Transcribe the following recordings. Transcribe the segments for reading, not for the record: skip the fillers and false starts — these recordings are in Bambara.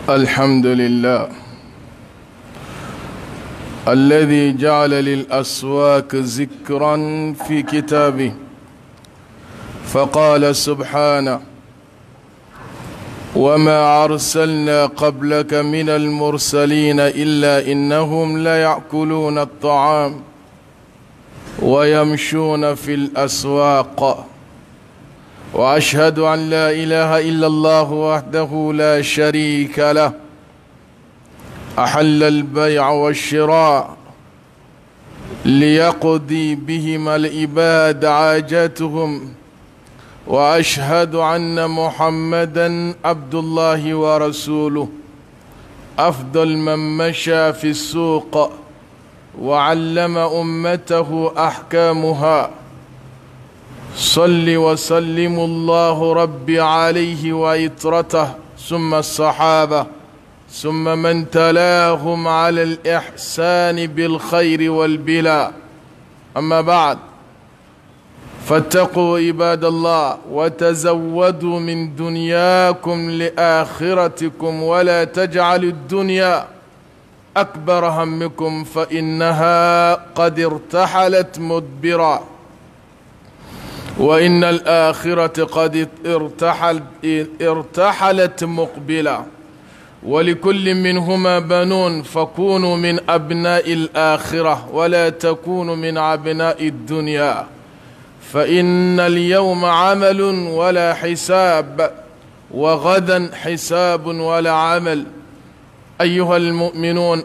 الحمد لله الذي جعل للأسواق ذكرا في كتابه، فقال سبحانه: وما أرسلنا قبلك من المرسلين إلا إنهم ليأكلون الطعام ويمشون في الأسواق، وأشهد أن لا إله إلا الله وحده لا شريك له، أحل البيع والشراء ليقضي بهما العباد حاجاتهم، وأشهد أن محمدًا عبد الله ورسوله، أفضل من مشى في السوق وعلم أمته أحكامها. صل وسلم الله ربي عليه وإطرته، ثم الصحابة، ثم من تلاهم على الإحسان بالخير والبلاء. أما بعد، فاتقوا عباد الله وتزودوا من دنياكم لآخرتكم، ولا تجعلوا الدنيا أكبر همكم، فإنها قد ارتحلت مدبرا، وإن الآخرة قد ارتحلت مقبلا، ولكل منهما بنون، فكونوا من أبناء الآخرة ولا تكونوا من أبناء الدنيا، فإن اليوم عمل ولا حساب، وغدا حساب ولا عمل. أيها المؤمنون،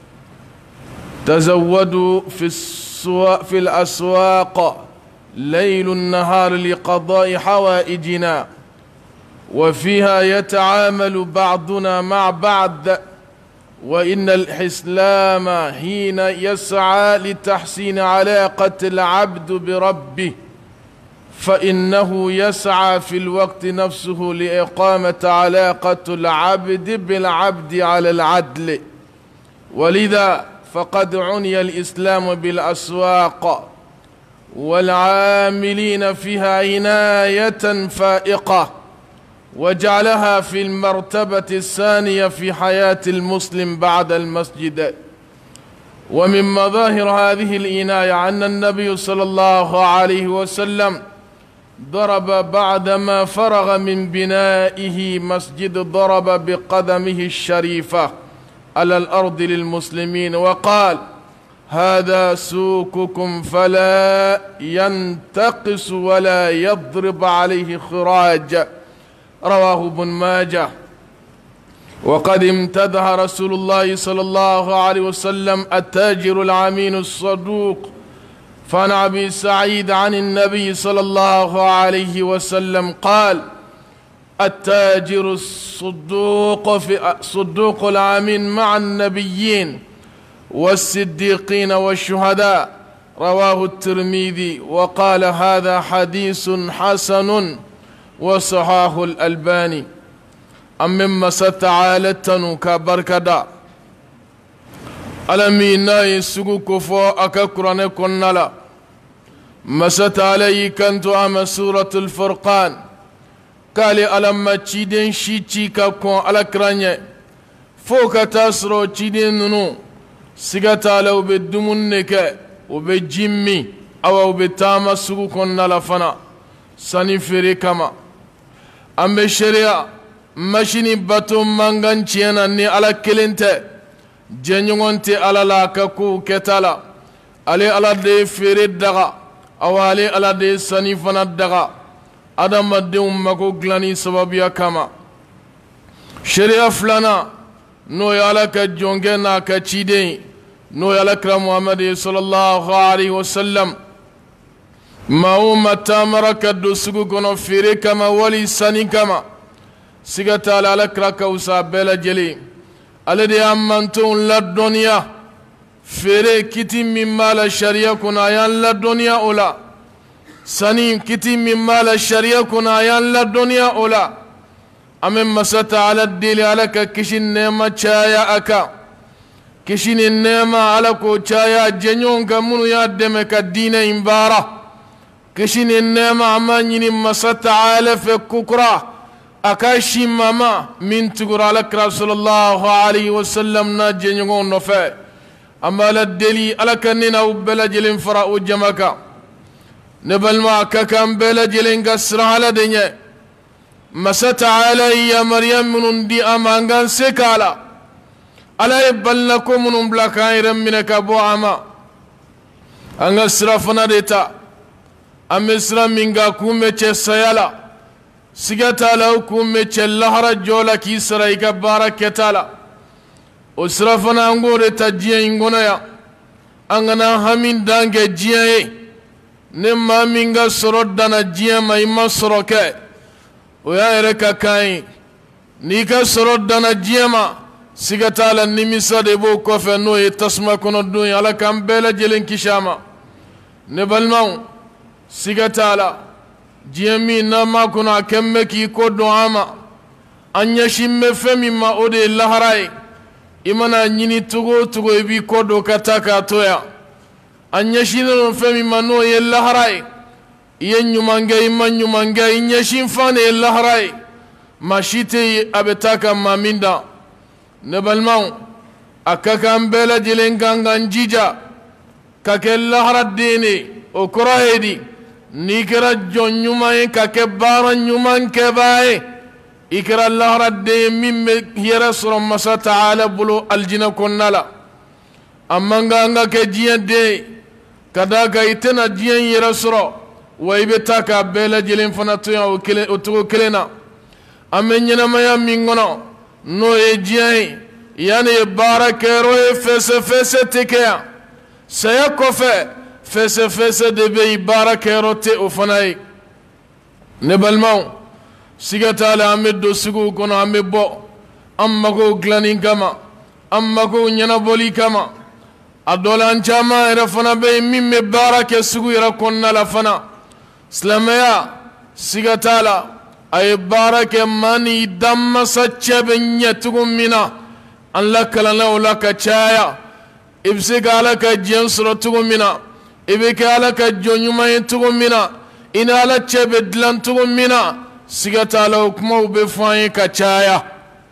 تزودوا في الأسواق ليل النهار لقضاء حوائجنا، وفيها يتعامل بعضنا مع بعض، وإن الإسلام حين يسعى لتحسين علاقة العبد بربه، فإنه يسعى في الوقت نفسه لإقامة علاقة العبد بالعبد على العدل، ولذا فقد عني الإسلام بالأسواق والعاملين فيها عناية فائقة، وجعلها في المرتبة الثانية في حياة المسلم بعد المسجد. ومن مظاهر هذه العناية أن النبي صلى الله عليه وسلم ضرب بعدما فرغ من بنائه مسجد، ضرب بقدمه الشريفة على الأرض للمسلمين وقال: هذا سوقكم فلا ينتقص ولا يضرب عليه خراج. رواه ابن ماجه. وقد امتدح رسول الله صلى الله عليه وسلم التاجر الأمين الصدوق، فعن أبي سعيد عن النبي صلى الله عليه وسلم قال: التاجر الصدوق الأمين مع النبيين والصديقين والشهداء. رواه الترمذي، وقال: هذا حديث حسن وصححه الألباني. أمما ستعالتن كبركدا ألمينا يسوق كفو أكاكران كنلا مسات علي كنت أما سورة الفرقان قال: ألما تشيدين شيتشي كاكون على كرانيا فوق تاسرو تشيدين ننو سيغتا لو بدمونك وبجيمي أو بتاما سوق كنلا فنا سنفري كما أم الشريعة ماشيني باتو مانغان تشينا ني على كلينته جنيونتي على لا كاكو كتالا علي على دي فريد دغا أو علي على دي سنفنا دغا أدام ديوم مكو غلاني سببيا كما شريعة فلانا نو يالك جونغنا كتشيدين نو يالك محمد صلى الله عليه وسلم ما هو متامر كدو سوغو كنو فيري كما ولي ساني كما سيغتا على كراكا وسابيلا جلي الذي أمنتون للدنيا فيري كتي مما لا شريعة كنا يان للدنيا أولا ساني كتي مما لا شريعة كنا يان للدنيا أولا أمم مسات على الديل عليك كشين نيما چايا أكا كشين النيما عليكو چايا جنيون كمونو يادمك الدين إمبارا كشين النيما عمانين مسات على في كوكرا akashi mama min tugur alakra sallallahu alaihi wasallam na jenyo no fe amala deli alakanina ubela jelin fara o jamaka nebalma kakam bela jelin gasra ala denye masata alayya maryam min di amangan sekala alay balnakum min blakairam minaka bo ama anga srafana deta amisra minga kume che sayala sigata la kume che lahara jola ki saraika baraketala usrafana ngore tajiya ingona ya angana hamin dange jiye ne maminga sorodana jiya maima soroke oya ereka kai nika sorodana jiya ma sigata la nimisa de bo kofe no e tasma kono dunya ala kambela jelen kishama ne balmaw sigata la jiyami nama kuna kemme ki ko do ama anya shimme femi ma ode laharai imana nyini tugo ibi ko do kataka toya anya shino femi ma no ye laharai yenyumange imanyumange inyashin fane laharai mashite abetaka maminda nebalmaw akaka mbela jilengangan jija kake lahara dene o korahedi nikira jonyumaye kake bara nyuman kebaye ikira lahara de mimme hiyara sura masa ta'ala bulu aljina konnala amanga anga ke jiyan de kadaka itena jiyan yara sura waibe taka bela jilen fana tuya o tugo kelena amenyana maya mingono no e jiyan yani barakero e fese tekeya saya kofe fese de be barakero te ofanai ne balmaw sigata la ameddo sugu kono amebbo amma ko glanin kama amma ko nyana boli kama adolan chama era fana be mimme barake sugu era konna la fana islamaya sigata la ay barake mani damma saccabe nyatugum mina Allah kalana wala ka chaya ibse gala ka jensro tugumina ibeke ala ka jonyuma tugumina ina ala chebe dlan tugumina sigata la hukuma be fanye ka chaya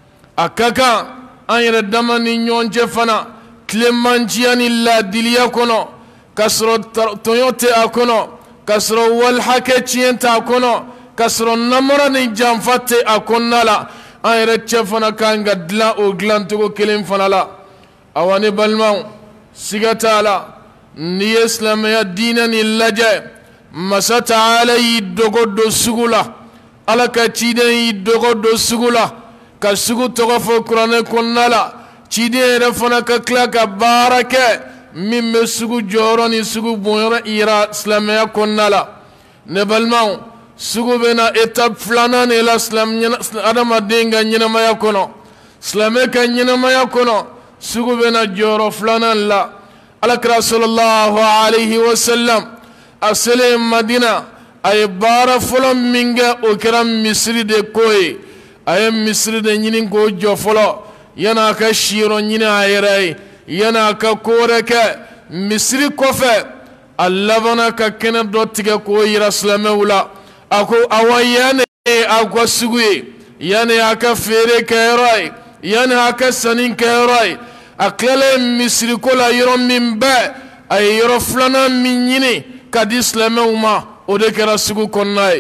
akaka ayre damani nyonje fana klemanjiani la diliya kono kasro toyote akono kasro wal hakechiyenta akono kasro namara ni jamfate akonnala ayre chefana kanga dla o glantugo kelim fanala awani balmaw sigatala ni islamaya dinani laje masata alayhi dogodo sugula alaka chide dogodo sugula ka sugu togofo qur'ane konnala chide refana ka klaka barake mimme sugu joroni sugu bonra ira islamaya konnala ne balmaw sugu bena étape flana ne la islam adama denga nyina maya kono islame ka nyina maya kono sugu bena joro flana la alakra sallallahu alayhi wa sallam asale madina ay bara fulom minga o kiram misri de koy ay misri de nyinin ko jofolo yana ka shiro nyina ayrai yana ka koreke misri kofe allabana ka kena dotiga ko yira islame wala ako awayane akwa suguye yani aka fere kayrai yani aka sanin kayrai aklele misri kola yoro mimba ay yoro flana minyini kadislame uma odekera sugu konnai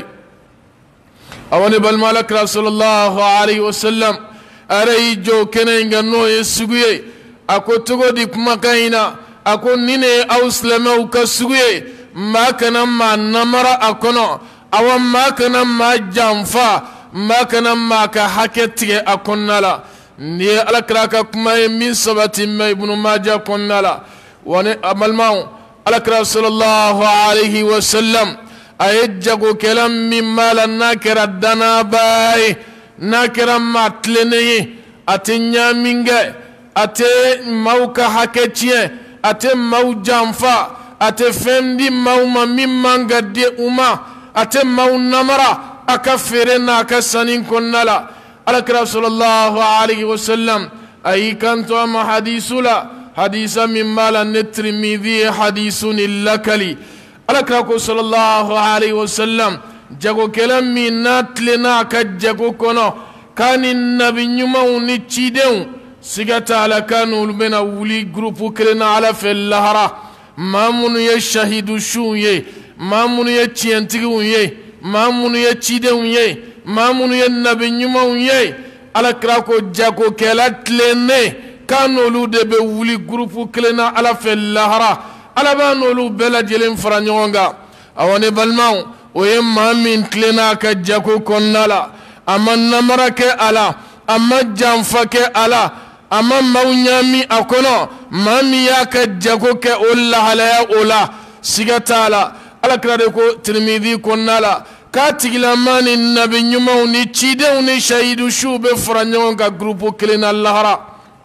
awani balmalak sallallahu alaihi wasallam aray jo kenenga no yesuguye ako togo di kumakaina ako nine auslame uka suguye makana ma namara akono awan makana ma jamfa makana ma ka haketige akonnala ni alakraka kuma min sabati ma ibn majah konnala wani amalmaw alakra sallallahu alaihi wasallam ayjago kelam min mala nakira dana bay nakira matlene atinya minge ate mauka haketie ate mau jamfa ate fendi mauma mimanga de uma ate mau namara akafere na kasanin konnala alakra sallallahu alaihi wasallam ay kanto ama hadisula hadisa min mala netrimizi hadisun illakali alakra sallallahu alaihi wasallam jago kelen min na tilena ka jago kono kani nabi ɲumanw ni cidenw siga t'a la k'an'olu bena wuli groupe kelen na ala fɛ lahara maa minnu ye shahidu suw ye maa minnu ye tiɲɛtigiw ye maa minnu ye cidenw ye maa minnu ye nabi ɲumanw ye alakira ko jagokɛla tilennen k'an'olu de bɛ wuli groupe kelen na ala fɛ lahara ala b'a n'olu bɛɛ lajɛlen fara ɲɔgɔn kan awa ne balimaw o ye maa min tilenna a ka jago kɔnɔna la a ma namara kɛ a la a ma janfa kɛ a la a ma maaw ɲaami a kɔnɔ maa min y'a ka jago kɛ o lahalaya o la siga t'a la alakira de ko Tirmidi kɔnɔna la k'a tigilama ni nabi ɲumanw ni cidenw ni shahidu suw bɛ fara ɲɔgɔn kan groupe kelen na lahara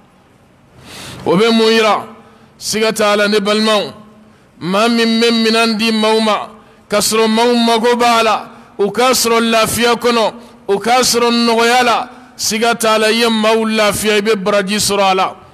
o bɛ mun yira siga t'a la ne balimaw maa min bɛ minan di maaw ma k'a sɔrɔ maaw mago b'a la o k'a sɔrɔ lafiya kɔnɔ o k'a sɔrɔ nɔgɔya la siga t'a la i ye maaw lafiya i bɛ baraji sɔrɔ a la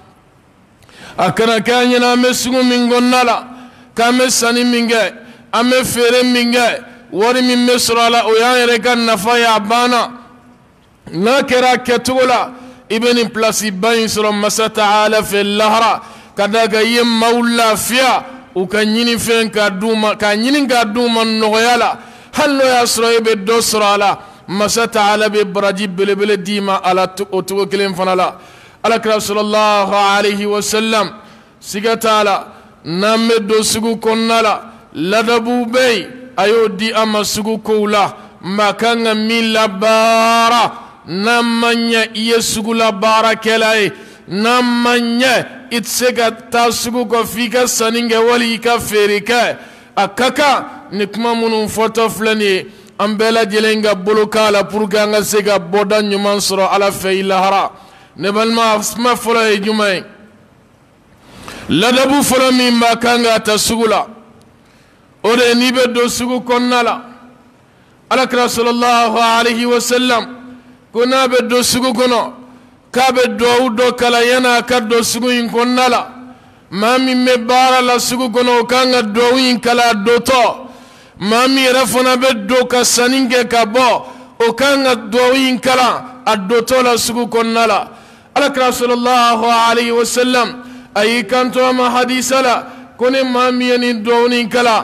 a kana kɛ an ɲɛna an bɛ sugu min kɔnɔna la k'an bɛ sanni min kɛ an bɛ feere min kɛ wari min bɛ sɔrɔ a la o y'an yɛrɛ ka nafa ye a banna n'a kɛra a kɛcogo la i bɛ nin pilasi ba in sɔrɔ masa ta'ala fɛ lahara ka da kan i ye maaw lafiya u ka ɲini fɛn k'a d'u ma k'a ɲini k'a d'u ma nɔgɔya la hali n'o y'a sɔrɔ i bɛ dɔ sɔrɔ a la masa ta'ala bɛ baraji belebele d'i ma a la o cogo kelen fana la alakira sallallahu alayhi wa sallam siga t'a la n'an bɛ don sugu kɔnɔna la ladabuw bɛ yen a y'o di an ma sugu kow la maa kan ka min labaara n'an ma ɲɛ i ye sugu labaarakɛla ye n'an ma ɲɛ i tɛ se ka taa sugu kɔ f'i ka sanni kɛ wali i ka feere kɛ a ka kan ni kuma minnu fɔtɔ filɛ nin ye an bɛɛ lajɛlen ka bolo k'a la pour que an ka se ka bɔda ɲuman sɔrɔ ala fɛ i lahara ne balima a kuma fɔlɔ ye jumɛn ye ladabu fɔlɔ min b'a kan ka ta sugu la o de ye n'i bɛ don sugu kɔnɔna la alakira sallallahu alayhi wa sallam ko n'a bɛ don sugu kɔnɔ k'a bɛ duwawu dɔ kalan yan'a ka don sugu in kɔnɔna la maa min bɛ baara la sugu kɔnɔ o kan ka duwawu in kalan a dotɔ maa min yɛrɛ fana bɛ don ka sanni kɛ ka bɔ o kan ka duwawu in kalan a dotɔ la sugu kɔnɔna la alakira sallallahu alayhi wa sallam a y'i kanto a ma hadisa la ko ni maa min ye nin duwawu in kalan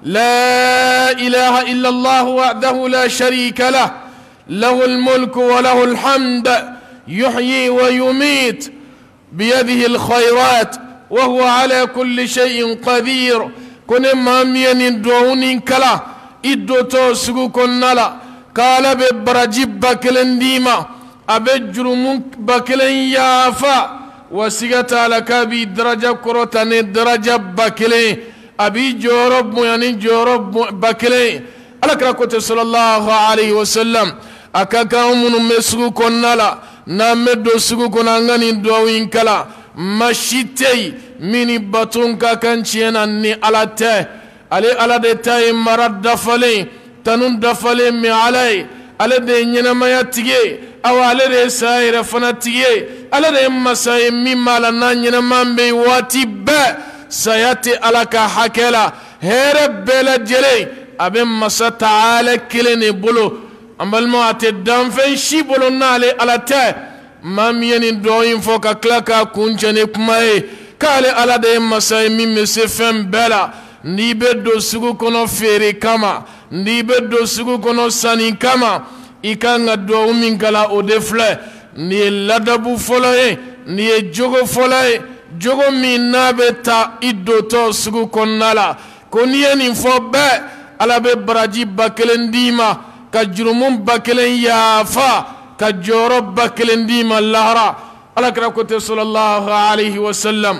la ilaha illallah wahdahu la sharika lah lahul mulku wa lahul hamd يحيي ويميت بيده الخيرات وهو على كل شيء قدير كن مامين دون كلا إدوتو سكو كنلا قال ببرجب بكلن ديما أبجرم بكلن يافا وسيغتا لك بدرجة كروتان درجة بكلن أبي جورب يعني جورب بكلن ألك صلى الله عليه وسلم أكاكا من مسكو كنلا نامدو سكو كنانغاني دوين كلا مشيتي مني باتون كاكانشينا ني على تي على دي تاي مراد دفالي تنون دفالي مي علي على دي نينما يتيجي او على دي سايرة فناتيجي على دي مساي ميما لنا نينما بي واتي با سياتي على كحكلا هرب بلا جلي أبن مسا تعالى كلني بلو أمبل ما أتدام فين شي بلو نالي على تا ما ميني دوين فوق كلاكا كونجاني كماي كالي على دي مسا ميمي سفن بلا نيبدو سوكو كونو فيري كما نيبدو سوكو كونو ساني كما إكا دو من كلا أودفلا ني لدبو فلاي ني جوغو فلاي جوغو من نابتا إدوتو سوكو كونالا كونيا نفو با ala be baraji bakelen dima ka jurumun bakelen yafa ka joro bakelen dima lahara ala kira ko te sallallahu alayhi wa sallam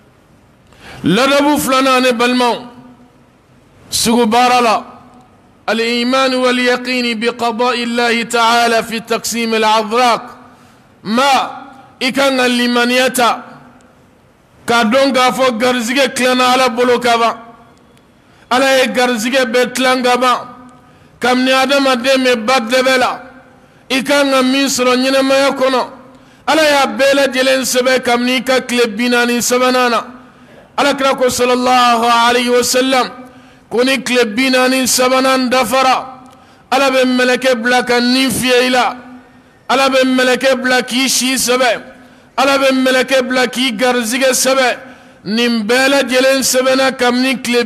ladabu fulana ne balmaw sugu barala al-iman wal yaqin bi qada'i Allah ta'ala fi taqsim al-adhraq ma ikan al-limaniyata ka donga fo garzige klana ala bolo kaba ala ye garzige betlanga ba kamni adama deme badebela ikanga misro nyina maya kono ala ya bela jelen sebe kamni ka klebinani sabanana ala kira ko sallallahu alayhi wa sallam kuni klebinani sabanan dafara ala be meleke bla ka nin fiye ila ala be meleke bla k'i si sɛbɛ ala be meleke bla k'i garizigɛ sɛbɛ nin bɛɛ lajɛlen sɛbɛnna kabini tile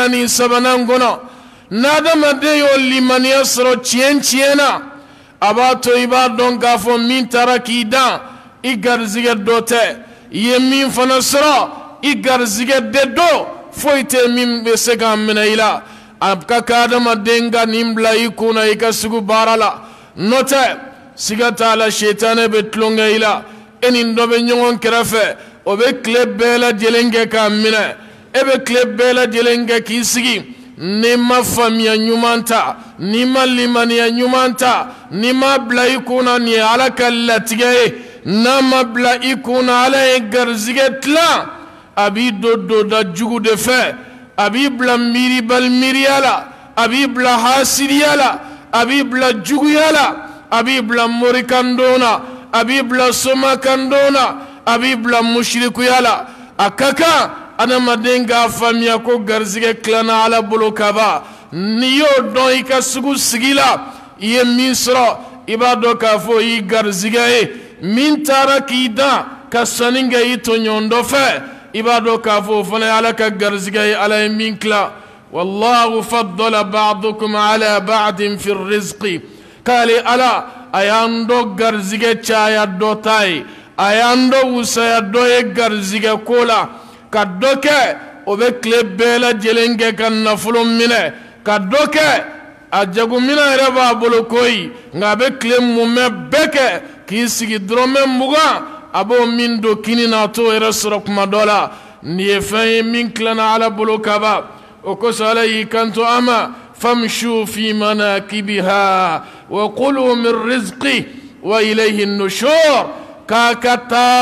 43 kɔnɔ n'adamaden y'o limaniya sɔrɔ tiɲɛ na a b'a to i b'a dɔn k'a fɔ min taara k'i dan i garizigɛ dɔ tɛ i ye min fana sɔrɔ i garizigɛ de do foyi tɛ min bɛ se k'a minɛ i la a ka kan adamaden ka nin bila i kunna i ka sugu baara la n'o tɛ siga t'a la setanɛ bɛ tulonkɛ i la e ni dɔ bɛ ɲɔgɔn kɛrɛfɛ o bɛ tile bɛɛ lajɛlen kɛ k'a minɛ e bɛ tile bɛɛ lajɛlen kɛ k'i sigi n'i ma faamuya ɲuman ta n'i ma limaniya ɲuman ta n'i ma bila i kunna nin ye ala ka latigɛ ye n'a ma bila i kunna ala ye garizigɛ tilan a b'i don da jugu de fɛ a b'i bila miiriya la a b'i bila hasidiya la a b'i bila juguya la a b'i bila morikandon na a b'i bila somakandon na a b'i bila mushrikuya la a ka kan adamaden k'a faamuya ko garizigɛ tilanna ala bolo ka ban n'i y'o dɔn i ka sugu sigi la i ye min sɔrɔ i b'a dɔn k'a fɔ i garizigɛ ye min taara k'i dan ka sanni kɛ i tɔɲɔgɔn dɔ fɛ i b'a dɔn k'a fɔ o fana ye ala ka garizigɛ ye ala ye min tila wallahu faddala ba'dukum ala ba'din fi rizqi k'ale ala a y'an dɔ garizigɛ caya dɔ ta ye a y'an dɔ wusaya dɔ ye garizigɛ ko la ka dɔ kɛ o bɛ tile bɛɛ lajɛlen kɛ ka nafolo minɛ ka dɔ kɛ a jagomina yɛrɛ b'a bolo koyi nka a bɛ tile mumɛ bɛɛ kɛ k'i sigi dɔrɔmɛ 20 a b'o min don kini na a t'o yɛrɛ sɔrɔ kuma dɔ la nin ye fɛn ye min tilanna ala bolo ka ban o kosɔn ala y'i kanto an ma famshu fi manakibiha wa kulu min rizqi wa ilayhi nushur k'a ka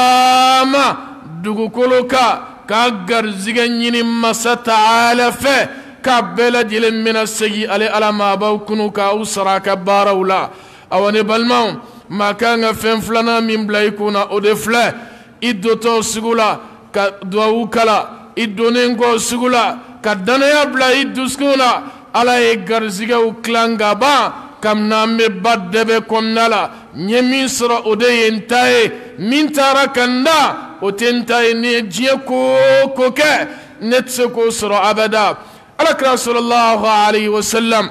taama dugukolo kan k'a garizigɛ ɲini masa taala fɛ k'a bɛɛ lajɛlen bɛna segin ale ala ma a b'aw kunu k'aw sara a ka baaraw la awa ne balimaw maa kan ka fɛn filanan min bila i kunna o de filɛ i dotɔ sugu la ka duwawu kala i donnen kɔ sugu la ka danaya bila i dusukun na ala ye garizigɛw tilan ka ban kabini an bɛ ba dɛbɛ kɔnɔna la n ye min sɔrɔ o de ye n ta ye min taara ka n da o tɛ n ta ye ni ye diɲɛ ko o ko kɛ ne tɛ se k'o sɔrɔ abada alakira sallallahu alayhi wa sallam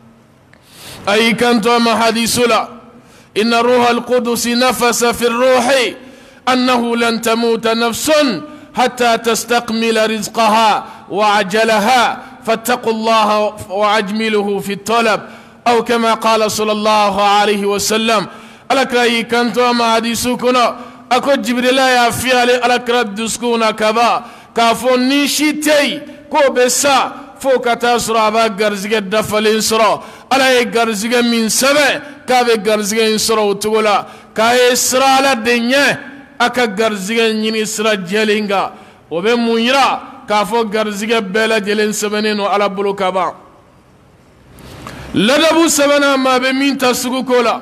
a y'i kanto a ma hadiso la inna ruha alqudusi nafasa fi ruhi annahu lan tamuta nafsun hatta tastakmila rizqaha wa ajalaha fattaqu allaha wa ajmiluhu fi talab aw kama qala sallallahu alayhi wa sallam alakira y'i kanto a ma hadiso kɔnɔ a ko jibirila y'a fiyale alakira dusukun na ka ban k'a fɔ ni si tɛ yen k'o bɛ sa fo ka taa sɔrɔ a b'a garizigɛ dafalen sɔrɔ ala ye garizigɛ min sɛbɛn k'a bɛ garizigɛ in sɔrɔ o cogo la k'a ye sira ala de ɲɛ a ka garizigɛ ɲini sira jɛlen kan o bɛ mun yira k'a fɔ garizigɛ bɛɛ lajɛlen sɛbɛnnen don ala bolo ka ban ladabu sabanan maa bɛ min ta suguko la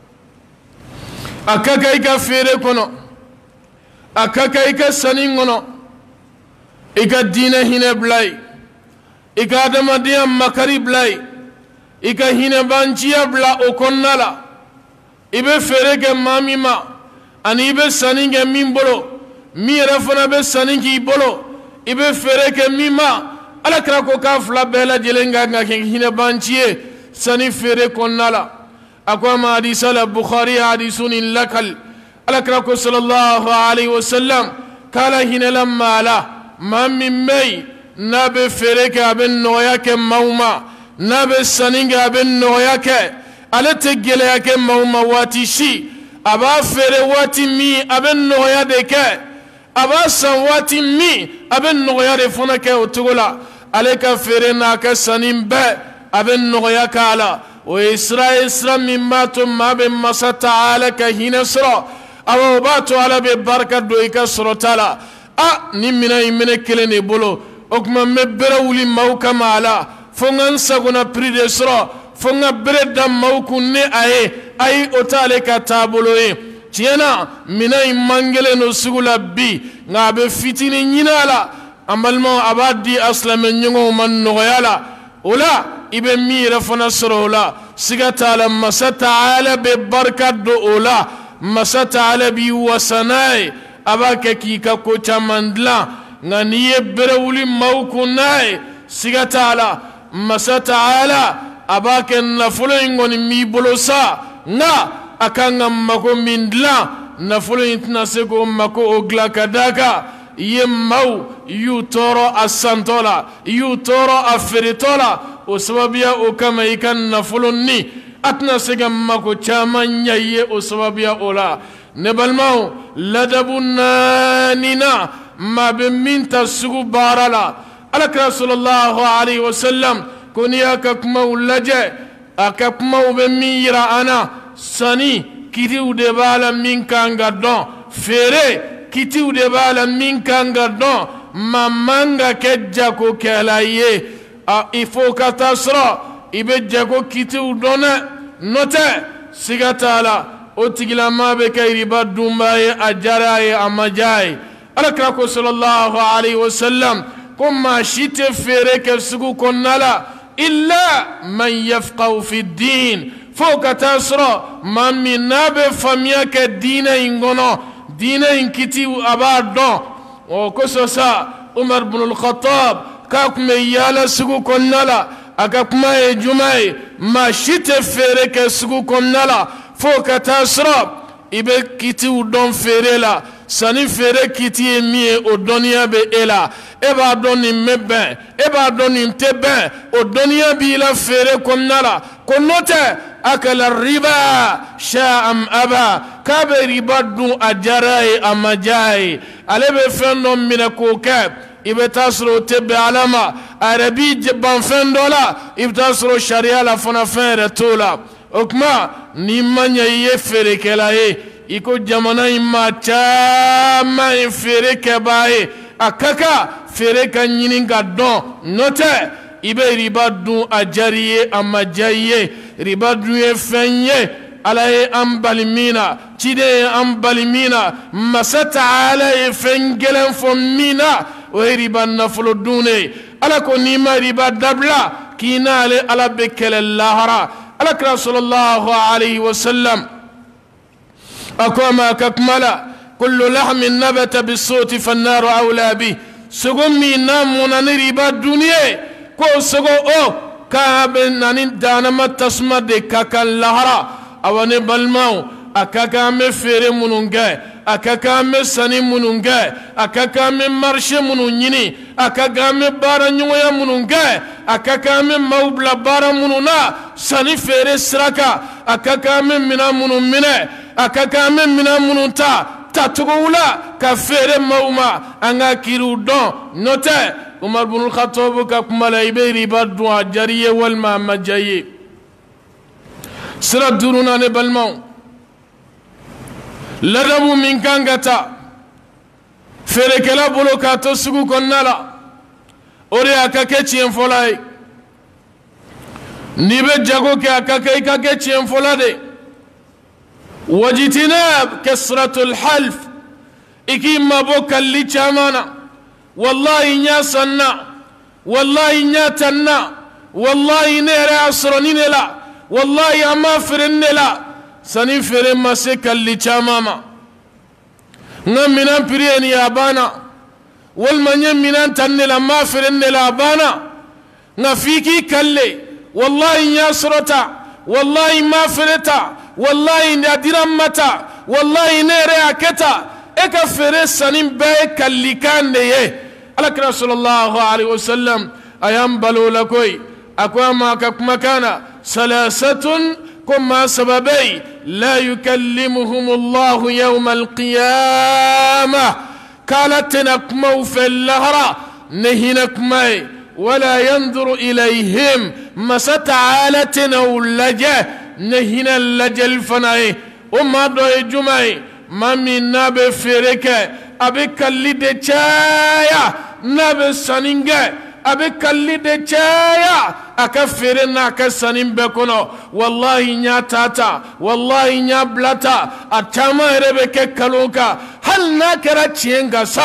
a ka kan i ka feere kɔnɔ a ka kan i ka sanni kɔnɔ i ka diinɛ hinɛ bila yen i ka adamadenya makari bila yen i ka hinɛbanciya bila o kɔnɔna la i bɛ feere kɛ maa min ma ani i bɛ sanni kɛ min bolo min yɛrɛ fana bɛ sanni k'i bolo i bɛ feere kɛ min ma alakira ko k'a fila bɛɛ lajɛlen ka kan ka kɛ hinɛbanci ye sanni feere kɔnɔna la a ko a ma hadisa la bukhari hadisu nin lakali alakira ko sallallahu alayhi wa sallam k'ala hinɛla maa la maa min bɛ yen n'a bɛ feere kɛ a bɛ nɔgɔya kɛ maaw ma n'a bɛ sanni kɛ a bɛ nɔgɔya kɛ ale tɛ gɛlɛya kɛ maaw ma waati si a b'a feere waati min a bɛ nɔgɔya de kɛ a b'a san waati min a bɛ nɔgɔya de fana kɛ o cogo la ale ka feere n'a ka sanni bɛɛ a bɛ nɔgɔya k'a la o ye sira min b'a to maa bɛ masa taala ka hinɛ sɔrɔ awa o b'a to ala bɛ barika don i ka sɔrɔta la ni minɛn in minɛ kelen de bolo o tuma n bɛ bere wuli maaw kama a la fo n ka n sagona prix de sɔrɔ fo n ka bere da maaw kun ni a ye ayi o t'ale ka taabolo ye tiɲɛ na minɛn in man gɛlɛn don sugu la bi nka a bɛ fitinin ɲini a la an balimaw a b'a di a silamɛ ɲɔgɔnw ma nɔgɔya la ولا إبن ميرا فنصر ولا سيغت على مسات على ببركة دولا مسات على بيوسناي أباك كيكا كوتا مندلا غنيه برولي موكوناي سيغت على مسات على أباك نفلين غني ميبولوسا نا أكان مكو مندلا نفلين تنسيكو مكو أغلا كداكا يمو يوتورو السانتولا يوتورو أفريتولا وسببيا وكما يكن نفلني أتنا سيغمكو چامان يأيه وسببيا أولا نبالماو لدبنا نينا ما بمين تسوغو بارلا ألك رسول الله عليه وسلم كوني أكاكمو لجي أكاكمو بمين يرانا ساني كتيو دبالا من كانغا دون فيري kitiw de bala min kanga don mamanga kejja ko kelaye il faut ka tasra ibe jago kitiw dona note sigatala o tigila mabe kayri badumbaye ajaraye amajay alakra ko sallallahu alayhi wa sallam kuma shite fere ke sugu konnala illa man yafqahu fi din faut ka tasra mammi nabe famia ke dina ingono دين إنكتي وأبادون وكسوسا عمر بن الخطاب كاكم يالا سكو كنالا أكاكما يجمعي ما شيت فيرك سكو كنالا فوق تاسراب إبه كتي ودون فيرلا ساني فيرك كتي مي ودنيا بإلا إبا دوني مبين إبا دوني متبين ودنيا بإلا فيرك كنالا كنوته أكل الربا شاء أم أبا كابي ربا دون أجراي أما جاي على بفندم من كوكب إبتصروا تبع علما عربي جبان فندولا إبتصروا شريعة لفنفين رتولا أكما نيمان يفرق لأي إكو جمانا إما تاما يفرق باي أكاكا فرق نينينغا دون نوتي ibe ribadu ajariye amajaye ribadu yefenye alaye ambalimina chide ambalimina masata alaye fengelen fomina we riban nafulu dune ala ko nima ribadabla kinale ala bekele lahara ala sallallahu alayhi wa sallam akoma kakmala kullu lahmin nabata bisawti fannaru awla bi sugummi namuna ribaduniye ko sogo o ka ben nanin danama tasma de kaka lahara awane balmao akaka me fere mununga akaka me sani mununga akaka me marche mununyini akaka me bara nyoya mununga akaka me maubla bara mununa sani fere sraka akaka me mina munumine akaka me mina mununta tatugula ka fere mauma anga kiru don note عمر بن الخطاب كمال يبيري بدو جريه والما مجاي سر درونا نبلمو لدبو من كانغتا فركلا بلوكاتو سغو كنالا اوري اكاكيتشي انفولاي نيبه جاغو كي اكاكاي كاكيتشي انفولادي وجتناب كسرة الحلف اكي مابوكا اللي تشامانا والله نيا سنا والله نيا تنا والله نيرا عصرنين لا والله أما فرن لا سني فرن ما سكال لشاماما نمنا بريان يا بانا والمن منا تنلا ما فرن لا بانا نفيكي كلي والله نيا سرتا والله ما فرتا والله نادرا متا والله نيرا كتا eka fere sanin be kallikan ne alakra sallallahu alaihi wasallam ayam balula koy akwa ma ka kuma kana salasatun kuma sababai la yukallimuhum Allah yawm al-qiyamah قالت موفى اللهرة نهنك ماي ولا ينظر إليهم مستعالتنا واللجة نهنا اللجة الفنائي وما دوي جمعي ما من ناب فريكة أبك اللي دي چايا ناب سننجة أبك اللي دي چايا أكفرنا كسنين بكونو والله نيا تاتا والله نيا بلاتا أتاما ربك كلوكا هل ناكرا چينغا سا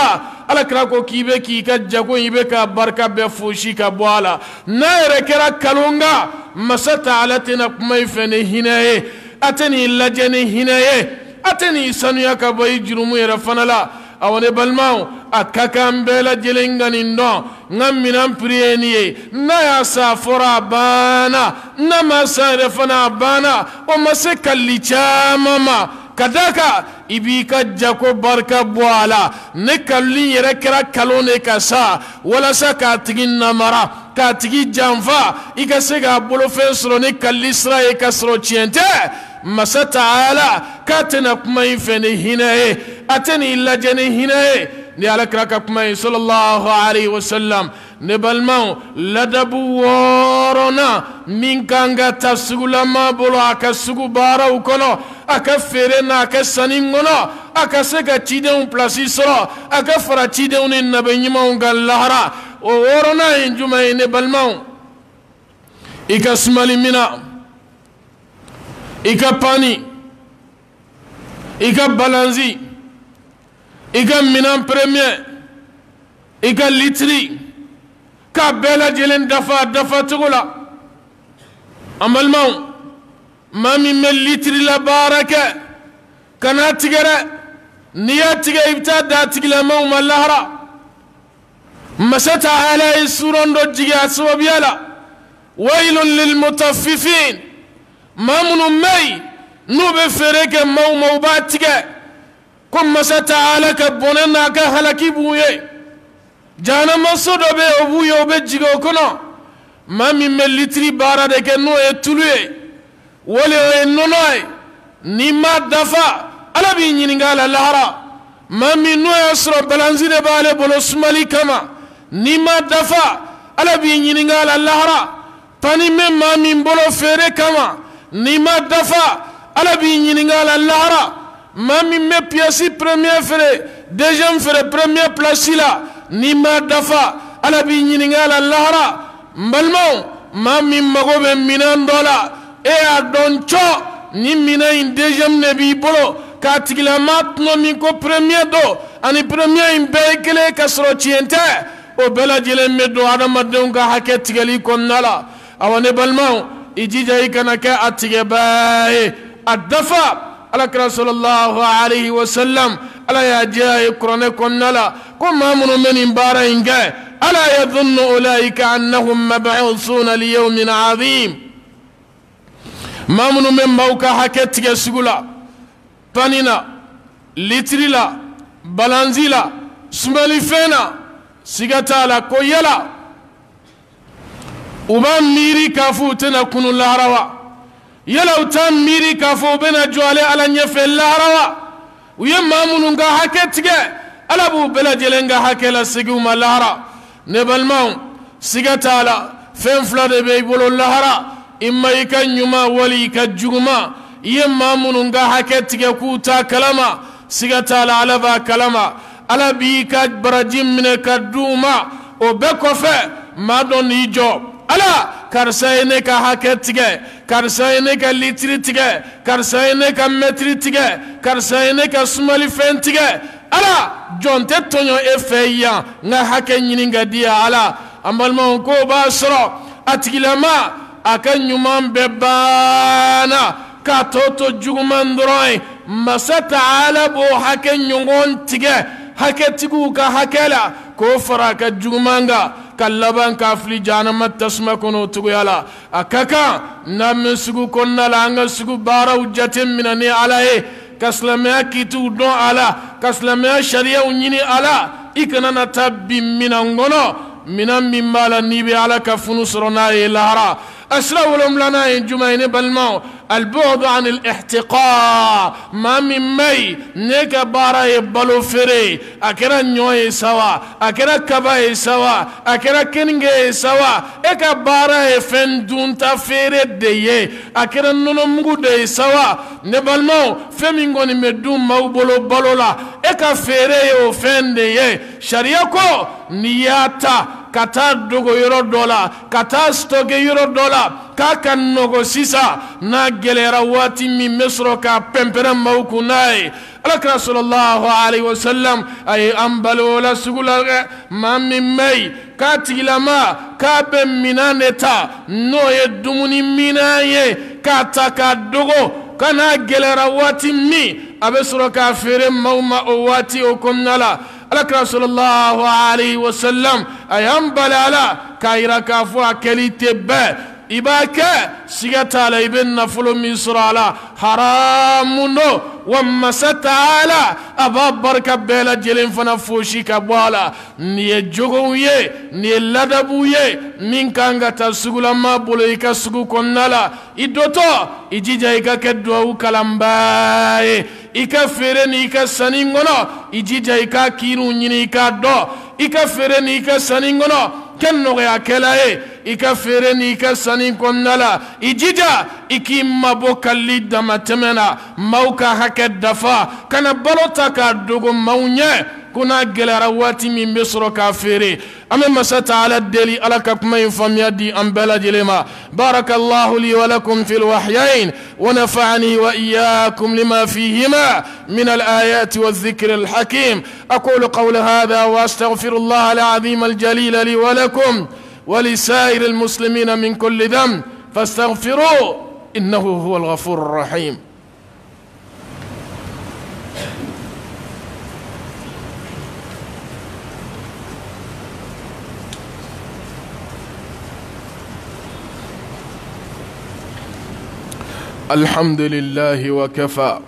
alakira ko kibe ki ka jago ibe ka barka be foshi ka boala na yere kera kalonga masata alatina kuma ifene hinaye atani lajene hinaye atani sanuya ka boy jurumu yere fanala awone balmao akaka mbela jelengani ndo ngamina prieniye na ya safora bana na masare fana bana o maseka lichama kadaka ibika jako barka boala ne kalli yere kera kalone kasa wala sa ka tigin namara ka tigi janfa ika sega bolo fensro ne kalli sra e kasro chiente masa taala katena kuma ifene hinaye ateni lajene hinaye ni alakra ka kuma sallallahu alaihi wasallam ne balmao ladabu worona min kanga tasugula ma bolo akasugu bara ukono aka fere na aka saningono aka sega chide un plasi soro aka fara chide un nabenyima un galahara o worona injuma ne balmao ikasmali mina ika pani ika balanzi ika minan premier ika litri ka bela jelen dafa tugula amalmaw mami mel litri la baraka kana tigara niya tiga ibta da tigla maw malahra masata ala surondo jiga sababiyala waylun lil mutaffifin mamunu may nube fereke maw batiga kum masata ala ka bonena ka halaki buye jana masodo be obuye obe jigo kono mami melitri bara de ke no etulue wole o nonoy ni ma dafa ala bi nyiningala lahara mami no yasro balanzine bale bolo sumali kama ni ma dafa ala bi nyiningala lahara pani me mami bolo fere kama ni ma dafa ala bi nyiningala lahara mami me pièce premier fere deuxième fere premier place là ni ma dafa ala bi nyiningala lahara mbalmo mami magobe minan dola e a doncho ni mina in deuxième nebi bolo katigila matno mi ko premier do ani premier in bekele kasro tiente o bela jele meddo adama donga haket gali konnala awane balmo ijija ikana ka atige bae adafa ala sallallahu alaihi wasallam ala ya jaa qur'an konnala ko mamuno men bara inga ألا يظن أولئك أنهم مبعوثون ليوم عظيم ما من موكا حكت يسقلا بانينا لتريلا بلانزيلا سماليفينا سيغتالا كويلا وبان ميري كافو تنكون اللهروا يلا وتان ميري كافو بنا جوالي على نيف اللهروا ويما منونغا حكت ألا بو بلا جلنغا حكلا سيغوما اللهروا nebalmaw sigatala fen flade be bolo lahara imma ikanyuma wali ikajuguma yemma mununga haketige kuta kalama sigatala alaba kalama ala bi ka barajim min kaduma o be kofe madon ijo ala karsayne ka haketige karsayne ka litri tige karsayne ka metri tige karsayne ka smali fentige ala jonte tonyo efeya nga hake nyininga dia ala ambalma ko basro atigilama akanyuma bebana ka toto jugumandroy masata ala bo hake nyongon tige hake tigu ka hakela ko faraka jugumanga kallaban kafli janama tasma kono tugu yala akaka namsugu konnala anga sugu bara ujatem minani ala kaslamaya kitu don ala kaslamaya sharia unyini ala ikana na tabbi minangono minan mimbala nibi ala kafunu srona lahara أسرع ولم لنا جمعين بالماء البعد عن الاحتقاء ما من مي نيكا بارا يبالو فري أكرا نيوي سوا أكرا كباي سوا أكرا كنغي سوا إكا بارا يفن دون تفيري دي أكرا ننمغو دي سوا نبالماء فمينغوني مدون مو بلو بلو لا إكا فيري يوفن دي شريكو نياتا kata dogo yoro dola kata stoke yoro dola kaka nogo sisa na gelera wati mi mesro ka pempera mauku nai alakira sallallahu alayhi wa sallam ay ambalo la sugula mammi may katilama kabe minaneta no ye dumuni minaye kataka dogo kana gelera wati mi abesro ka fere mawma o wati o konnala alakira sallallahu alayhi wa sallam ay ambalala kaira kafu akelite be ibaka sigatala ibn nafulu misrala haramuno wamasatala ababarka bela jelen fana foshi kabwala ni jogoye ni ladabuye minkanga tasugula mabule ikasugu konnala idoto ijija ikakedwa ukalambaye ikafere ni ikasaningono ijija ikakiru nyini ikado ikafere ni ikasaningono kenno ya kelaye ikafere ni ikasani konnala ijija ikimma bokalli damatemena mauka haked dafa kana balota ka dogo maunye kuna gelera wati min besro kafere amen masata ala deli ala kakuma infamia di ambela dilema barakallahu li wa lakum fil wahyain wa nafa'ani wa iyyakum lima fihima min al ayati wa dhikr al hakim aqulu qawla hadha wa astaghfirullah al azim al jalil li wa lakum ولسائر المسلمين من كل ذنب فاستغفروه إنه هو الغفور الرحيم الحمد لله وكفى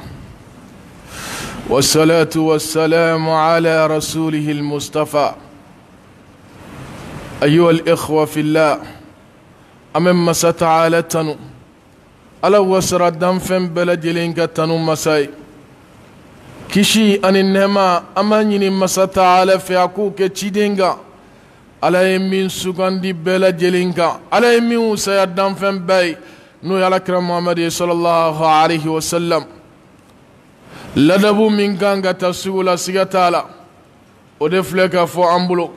والصلاة والسلام على رسوله المصطفى أيها الإخوة في الله أمم ستعالى تنو ألا وسر الدم فم بلجلين كتنو مساي كشي أن النما أمانين مساتعالى في عكوك تشيدينغا ألا يمين سوغان دي بلجلين كا ألا يمين وسيا الدم فم باي نو يالكرم محمد صلى الله عليه وسلم لدبو من كانغا تسوغلا سيغتالا ودفلك فو أمبلو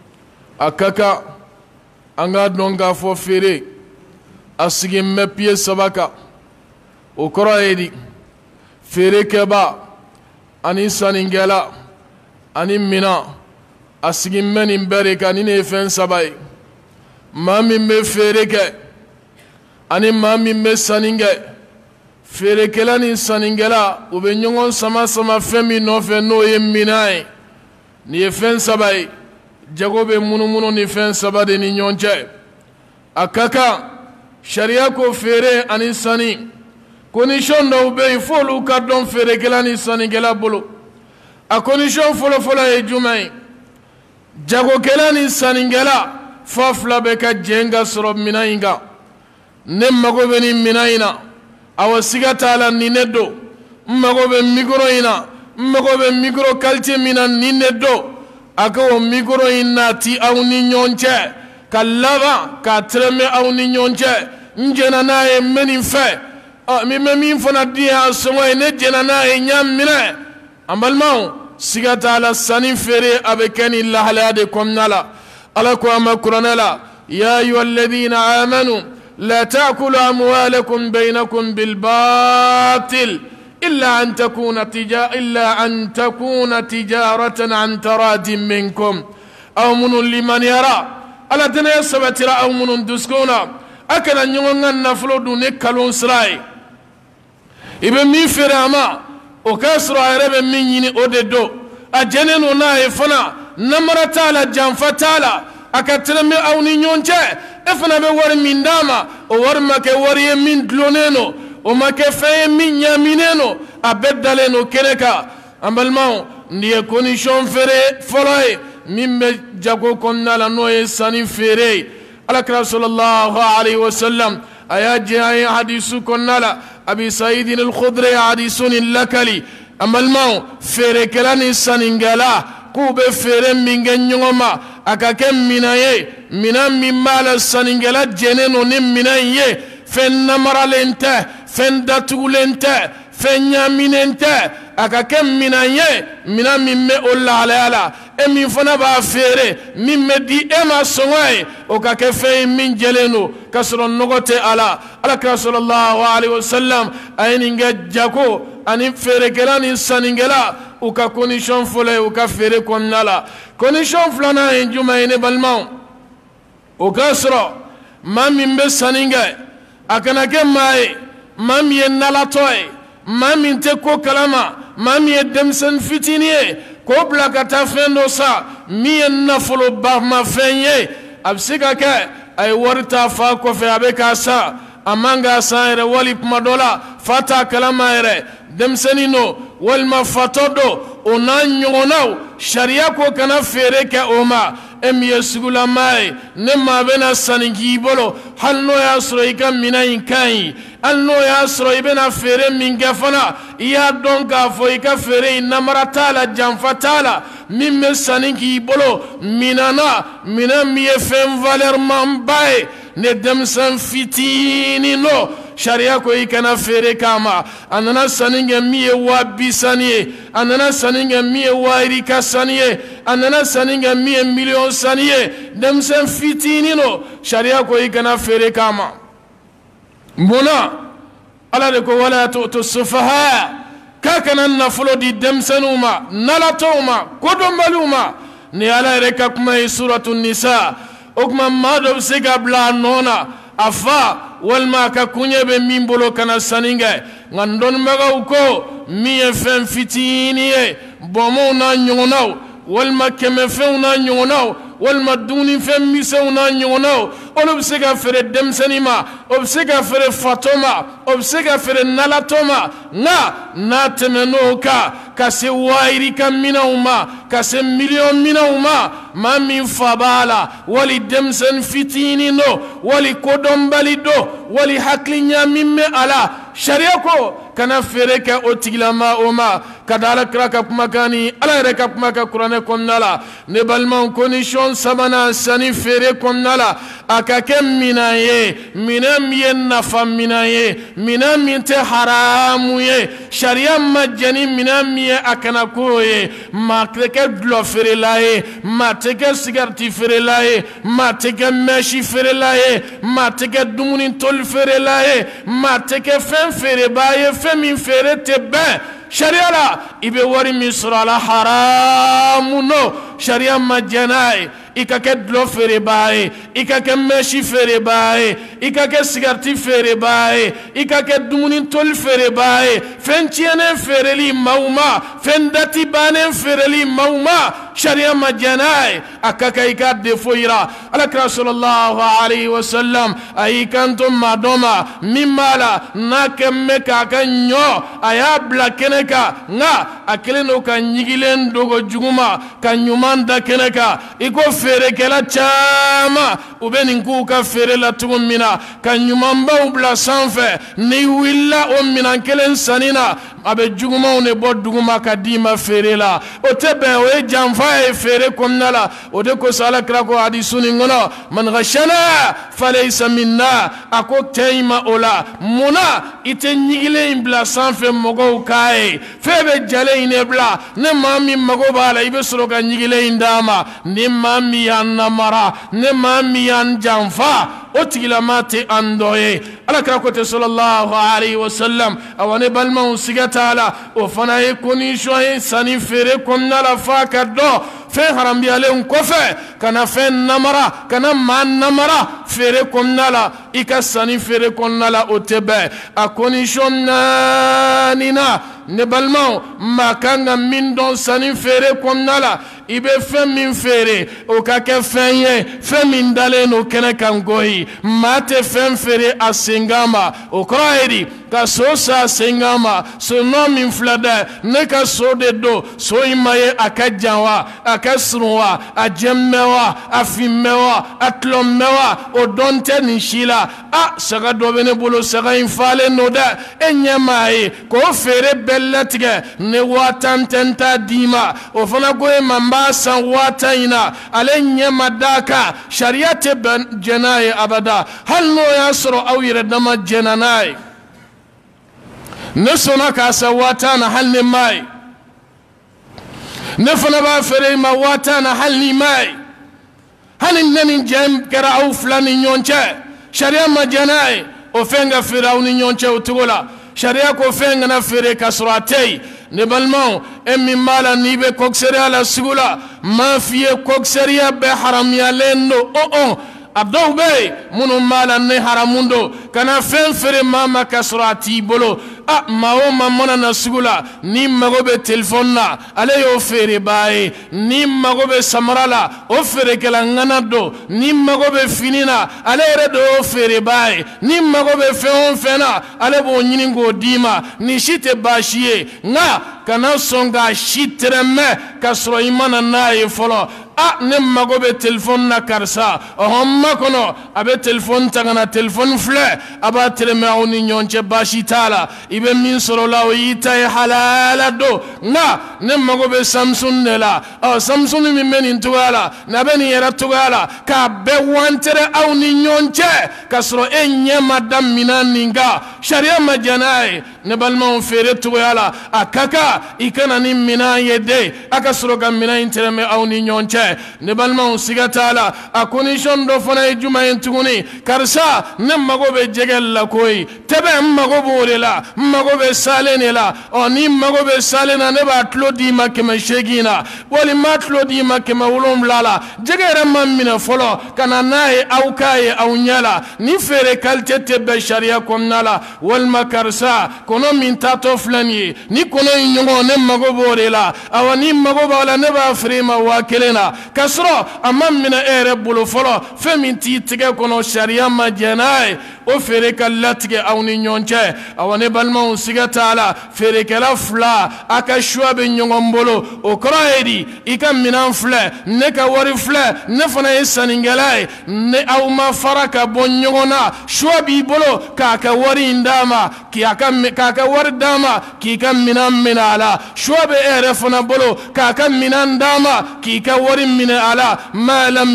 akaka anga donga fo fere asigi mepie sabaka okora edi fere keba ani saningela ani mina asigi meni mbere kani ne fen sabai mami me fere ke ani mami me saninge fere kela ni saningela ube nyongon sama femi no fe no ye minai ni fen sabai jagobe munu ni fen sabade ni nyonche akaka sharia ko fere ani sani condition do be folu ka don fere gela ni sani gela bolo a condition folo e jumai jago gela ni sani gela fafla be ka jenga sorob minainga ne magobe ni minaina awasiga tala ni neddo magobe micro ina magobe micro kalche mina ni neddo ako micro inati awni nyonche kalava ka treme awni nyonche njena nae meni fe mi memi fona dia songo ene jena nae nyamine ambalmao sigata ala sani fere abekeni lahalade komnala ala ko amakuranala ya ayyuhalladhina amanu la ta'kulu amwalakum bainakum bil batil إلا أن تكون تجارة عن تراد منكم أو من لمن يرى ألا تنيا سبترا أو من دسكونا أكنا نيونا نفلو دون كالون سراي إبن مي فراما وكسر عرب من يني أوددو أجنن ناي فنا نمرة تالا جنفة تالا أكترمي أو نيونجي إفنا بور من داما وورما كوري من دلونينو وما كفاية من يمينينو أبدالينو كنكا أمبالماو ndiye condition fere foloy mimme jago konna la noye sani fere alakra sallallahu alayhi wa sallam ayaji ay hadisu konna la abi sa'id al-khudri hadisun lakali amalmaw fere kelani saningala kube fere mingenyoma akake minaye minam mimala saningala jeneno ne minaye fen namaralente fen datulente fen nyaminente akake minaye minam mimme olla ala min fana b'a feere min bɛ di e ma sɔngɔ ye o ka kɛ fɛn ye min jɛlen don ka sɔrɔ nɔgɔ tɛ a la alakira sallallahu alaihi wasallam a ye nin kɛ jago ani feerekɛla ni sannikɛla u ka condition fɔlɔ ye u ka feere kɔnɔna la condition filanan ye jumɛn ye ne balimaw o k'a sɔrɔ maa min bɛ sanni kɛ a kana kɛ maa ye maa min ye nalatɔ ye maa min tɛ ko kalama maa min ye denmisɛnnin fitinin ye k'o bila ka taa fɛn dɔ san min ye nafolobamafɛn ye a bɛ se ka kɛ a ye wari ta fa kɔfɛ a bɛ k'a san a man k'a san yɛrɛ wali kuma dɔ la fa t'a kalama yɛrɛ denmisɛnnin don walima fatɔ don o n'a ɲɔgɔnnaw sariya ko kana feere kɛ o ma e min ye sugulamaa ye ne maa bɛna sanni k'i bolo hali n'o y'a sɔrɔ i ka minɛn in ka ɲi hali n'o y'a sɔrɔ i bɛna feere min kɛ fana i y'a dɔn k'a fɔ i ka feere in namara t'a la janfa t'a la min bɛ sanni k'i bolo minɛn na minɛn min ye fɛn valeur man ba ye ne denmisɛn fitinin no sariya ko i kana feere k'a ma a nana sanni kɛ min ye 200 sanni ye a nana sanni kɛ min ye 100 ka sanni ye a nana sanni kɛ min ye 1,000,000 sanni ye denmisɛn fitinin no sariya ko i kana feere k'a ma munna ala de ko wala tu'tu sufaha k'a kana nafolo di denmisɛnninw ma nalatɔw ma kodɔnbaliw ma ni ala yɛrɛ ka kuma ye suratu nisa o kuma maa dɔ bɛ se ka bila a nɔ na a fa walima a ka kuɲɛ bɛ min bolo kana sanni kɛ nka n dɔnnibagaw ko min ye fɛn fitinin ye bɔnmɔw n'a ɲɔgɔnnaw walima kɛmɛfɛnw n'a ɲɔgɔnnaw walima dumunifɛn misɛnw n'a ɲɔgɔnnaw olu bɛ se ka feere denmisɛnnin ma o bɛ se ka feere fatɔ ma o bɛ se ka feere nalatɔ ma nka n'a tɛmɛn'o kan ka se 100 ka minɛnw ma ka se 1,000,000 minɛnw ma maa min fa b'a la wali denmisɛnnin fitinin don wali kodɔnbali don wali hakiliɲa min bɛ a la sariya ko kana feere kɛ o tigilama o ma ka da alakira ka kumakan ni ala yɛrɛ ka kuma kɛ kuranɛ kɔnɔna la ne balimaw condition sabanan sanni feere kɔnɔna la a ka kɛ minɛn ye minɛn min ye nafa minɛn ye minɛn min tɛ haramu ye sariya ma jɛ ni minɛn min ye a kana k'o ye maa tɛ kɛ dulɔ feerela ye maa tɛ kɛ sigariti feerela ye maa tɛ kɛ mɛsi feerela ye maa tɛ kɛ dumuni toli feerela ye maa tɛ kɛ fɛn feerebaa ye fɛn min feere tɛ bɛn sariya la i bɛ wari min sɔrɔ a la haramu no sariya ma jɛ n'a ye i ka kɛ dulɔ feerebaa ye i ka kɛ mɛsi feerebaa ye i ka kɛ sigariti feerebaa ye i ka kɛ dumuni toli feerebaa ye fɛn tiɲɛnen feereli maaw ma fɛn dati bannen feereli maaw ma sariya ma jɛ n'a ye a ka kan i ka defo yira alakira sallallahu alaihi wasallam a y'i kanto maa dɔ ma min b'a la n'a kɛn bɛ k'a ka ɲɔ a y'a bila kɛnɛ kan nka a kɛlen don ka ɲigilen dogo juguma ka ɲuman da kɛnɛ kan i ko feerekɛla caman u bɛ nin k'u ka feere la cogo min na ka ɲumanbaw bila sanfɛ n'i wulila o minɛn kelen sanni na a bɛ jugumanw de bɔ duguma ka d'i ma feere la o tɛ bɛn o ye janfa ye feere kɔnɔna la o de kosɔn alakira ko hadisu nin kɔnɔ man ghashana falaysa minna a ko tɛ i ma o la munna i tɛ ɲigilen in bila sanfɛ mɔgɔw k'a ye fɛn bɛ jalen in de bila ne maa min mago b'a la i bɛ sɔrɔ ka ɲigilen in d'a ma ni maa min y'an namara ne maa min y'an janfa o tigilama tɛ an dɔ ye alakira ko ten sallallahu alaihi wasallam awa ne balimaw siga t'a la o fana ye condition ye sanni feere kɔnɔna la f'a ka dɔn fɛn haramuyalen kɔfɛ kana fɛn namara kana maa namara feere kɔnɔna la i ka sanni feere kɔnɔna la o tɛ bɛn a condition 4 na ne balimaw maa kan ka min dɔn sanni feere kɔnɔna la i bɛ fɛn min feere o ka kɛ fɛn ye fɛn min dalen don kɛnɛ kan koyi maa tɛ fɛn feere a senkan ma o kɔrɔ ye di ka so san a senkan ma so nɔ min filɛ dɛ ne ka so de don so in ma ye a ka jan wa a ka surun wa a jɛmɛ wa a finmɛ wa a tilɔmɛ wa o dɔn tɛ nin si la a saga dɔ bɛ ne bolo saga in falen don dɛ e ɲɛ maa ye k'o feere bɛɛ latigɛ ne 1000 tɛ n t'a d'i ma o fana ko e ma n b'a san 1000 in na ale ɲɛ ma d'a kan sariya tɛ bɛn jɛ n'a ye abada hali n'o y'a sɔrɔ aw yɛrɛ dama jɛna n'a ye ne sɔnna k'a san 1000 na hali ne m'a ye نفنا بافري ما واتانا حلني ماي هل نني جيم كراو فلاني نيونچه شريعة ما جناي وفنغا فراوني نيونچه وتغولا شريعة كو فنغا نفري كسراتي نبالمو امي مالا نيبه كوكسريا لا سغولا ما فيه كوكسريا بحرام يالنو abdou bey munu mala ne haramundo kana fen fere mama kasrati bolo mao mamona na sugula ni magobe telephone na ale yo fere bae ni magobe samarala o fere kala nganado ni magobe finina ale redo fere bae ni magobe feon fena ale bo nyiningo dima ni shite bashie nga kana songa shitreme kasro imana nae folo ne magobe telephone na karsa homma kono abe telephone tangana telephone fle aba tremauni nyonche bashitala ibe min soro lawo yita halala do na ne magobe samsung nela samsung mi menin tugala na beni era tugala ka be wantere au ni nyonche kasro enye madam minaninga sharia majanai ne balma fere tugala akaka ikana ni mina yede akasro ga mina intereme au ni nyonche ne balma sigatala a condition do fona juma entuguni karsa ne magobe jegel la koy tebe magobe la magobe salene la oni magobe salena ne ba tlodi makema shegina wali matlodi makema wolom lala jegere mamina folo kana nae au kaye au nyala ni fere kaltete be sharia komnala wal makarsa kono min tato flani ni kono nyongo ne magobe la awani magobe la ne ba frima wakelena kasro amam mina ere bulu folo feminti tige kono sharia majanai o fere kalatge awni nyonche awane balma sigatala fere kala fla aka shwabe nyongombolo o kroedi ika minan fle ne ka wari fle ne fana esaningelai ne aw ma faraka bonyona shwabi bolo ka wari ndama ki aka wari dama ki ka minan minala shwabe ere fana bolo ka minan dama ki ka wari minala ما لم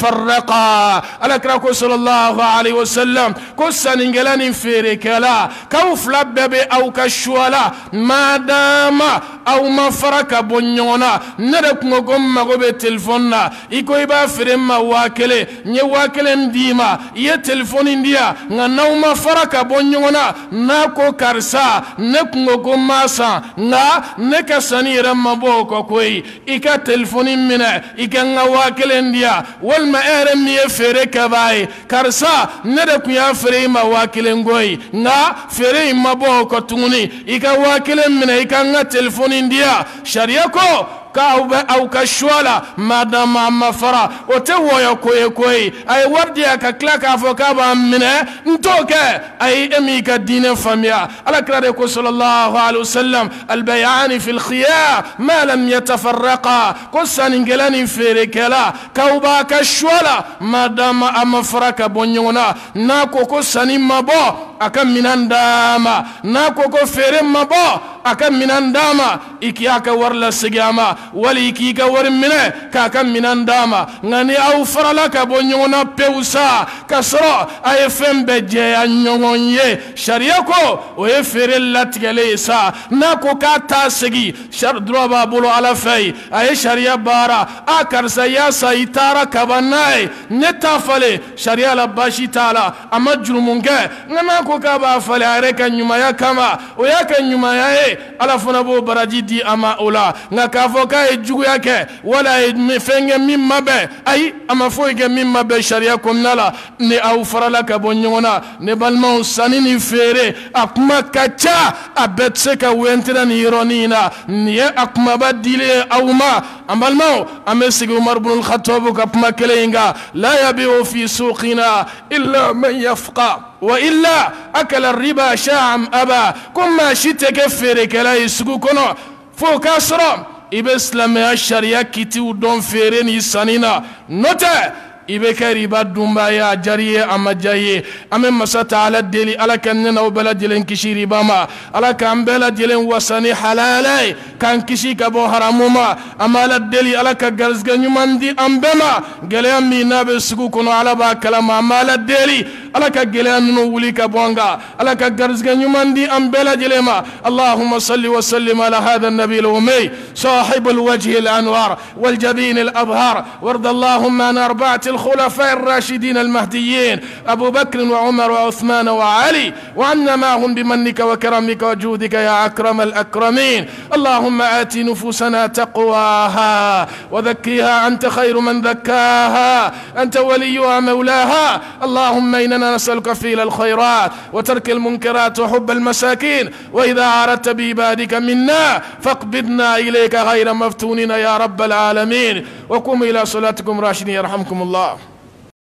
يتفرقا على كراكو صلى الله عليه وسلم كسان انجلان فيريكلا كوف لبب او كشوالا ما دام او ما فرق بنيونا ندك نغم مغوب تلفوننا ايكو يبا فريم واكله ني واكلن ديما يا تلفون انديا ناو ما فرق بنيونا ناكو كارسا نك نغم ماسا نا نكساني رمبوكو كوي ايكا تلفون منا ايكا wakilendia wal ma'aram ni fere kabai karsa nada ku ya fere ma wakilen goyi nga fere ma bo ko tunguni ika wakilen mina ika nga telefoni ndia sharia ko au kashwala madama mafara otewo ya koyi ay wardi aka klaka avoka ba mine ntoke ay emi ka dine famia ala krade ko sallallahu alaihi wasallam albay'ani fi alkhiyar ma lam yatafarraqa qosan ingelani ferekela kauba kashwala madama amafaraka bonyona nako ko sani mabo aka minandama nako ko fere mabo aka minandama ikiaka warla sigama wali kika war mine kaka minandama ngani au faralaka bonyona peusa kasro ay fembe je anyonye sharia ko o e fere latgele sa nako kata sigi shar droba bulu ala fay ay sharia bara akar sayasa itara kabanai netafale sharia la bashi taala amajrumunge ngana ko kaba fale areka nyuma ya kama o yaka nyuma ya ala funa bo baraji di ama ola ngaka foka ejugu yake wala mefenge mimmabe ay ama foige mimmabe sharia komnala ne au farala ka bonyona ne balma sanini fere akuma kacha abetseka wentra ni ironina ni akuma badile auma ambalma amesigi Umar ibn al-Khattab kapma kelenga la yabiu fi suqina illa man yafqa وإلا أكل الربا شاعم أبا كما شتك فرك لا يسقو كنا فوق أسرام إبسلام الشريعة كتير دون فرين يسانينا نوتا إبك ربا دنبايا جريه أما جايه أما مسات على الدلي على كننا وبلا دلين كشي رباما على كان بلا دلين وسني حلالي كان كشي كبو حراموما أما على الدلي على كغرزغ نيماندي أمبما غليان مينا بسكو كنو على با كلام أما على الدلي على كغليان نولي كبونغا على كغرزغ نيماندي أمبلا جلما اللهم صل وسلم على هذا النبي الأمي صاحب الوجه الأنوار والجبين الأبهار وارض اللهم عن أربعة الخلفاء الراشدين المهديين أبو بكر وعمر وعثمان وعلي وعنا معهم بمنك وكرمك وجودك يا أكرم الأكرمين اللهم آت نفوسنا تقواها وذكيها أنت خير من ذكاها أنت وليها مولاها اللهم إننا نسألك فعل الخيرات وترك المنكرات وحب المساكين وإذا أردت بعبادك منا فاقبضنا إليك غير مفتونين يا رب العالمين وقوموا إلى صلاتكم راشدين يرحمكم الله.